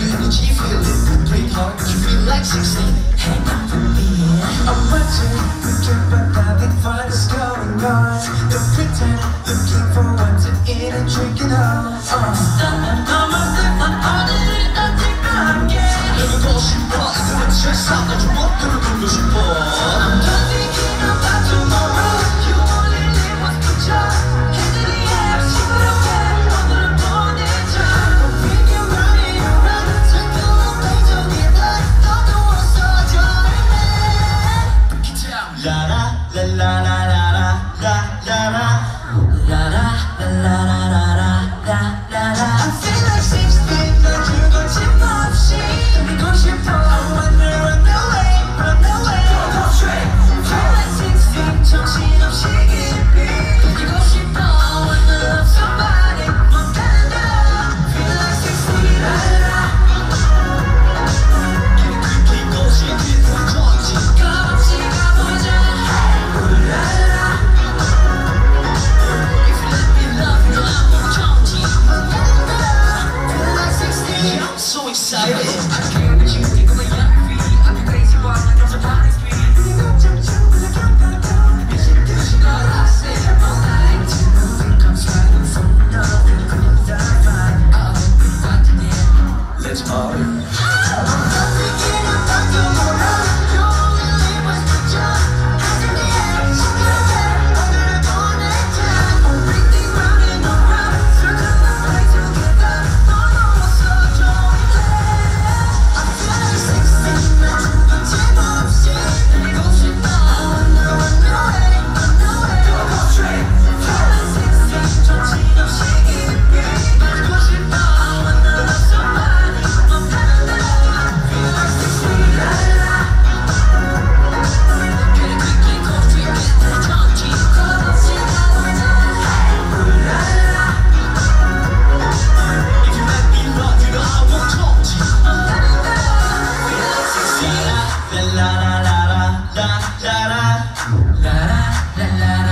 energy, feel it. Play hard, but you feel like 16. Hang on for me. I'm watching, looking but nothing fun is going on. Don't pretend, looking for what to eat and drink it all. 해보고 싶어, 이들은 세상 아주 멋대로 돌고 싶어. I'm done thinking about tomorrow. You only live once per job. 그들이 시끄럽게 오늘을 보내줘. When you're running around, 자꾸만 왼쪽에다 너도 없어져 있네. 라라 라라라라라 라라라 라라라라라라라라. I feel like 16, 난 거침없이 그리고 싶어. I wanna run away, run away. Go straight. Feel like 16, 정신없이 깊이 그리고 싶어. I wanna love somebody, 못한다. Feel like 16, 라라. 이것이 비틀어진지 겁없이 가보자. 라라. If you let me love you, I won't change it. Feel like 16. I'm so excited. I can't with you, take my young feet. I be crazy, but I know somebody street. 그리고 춤추고 깜깜깜 미친 듯이 걸 I say all night. Nothing comes right from nothing. Comes that vibe. I hope you got it. Let's party. I'm not thinking about tomorrow. You only live once per job. Hands in the air, 시끄럽게 오늘을 보내자. Everything round and around. circling right together. 너도 없어져 있네. I feel like 16, 난 거침없이 그리고 싶어. I wanna run away, run away. Go straight. Feel like 16, 정신없이 깊이 그리고 싶어. I wanna love somebody, 못한다. Feel like 16, 라라. Can I quickly go straight to the change? 겁없이 가보자. 라라. If you let me love you, I won't change it. Feel like 16. La la la la la la la la. La la la la